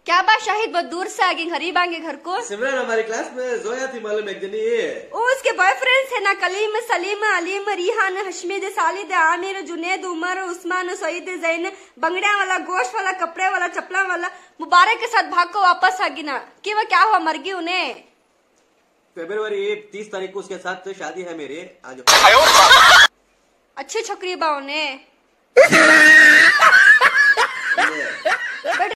क्या बात शाहिद, बहुत दूर से आ गई, गरीब आएंगे घर को। सिमरन हमारी क्लास में जोया थी मालूम एक जनी। ओ उसके बॉयफ्रेंड्स है ना, कलीम, सलीम, अलीम, रिहान, हशमीद, सालिद, आमिर, जुनेद, उमर, उस्मान, सईद, जैन, बंगड़िया वाला, गोश्त वाला, कपड़े वाला, चपला वाला, मुबारक के साथ भाग को वापस आ गई ना कि वह क्या हुआ, मर गई उन्हें। फरवरी 30 तारीख को उसके साथ शादी है मेरी। आज अच्छी छोकरी बा उन्हें।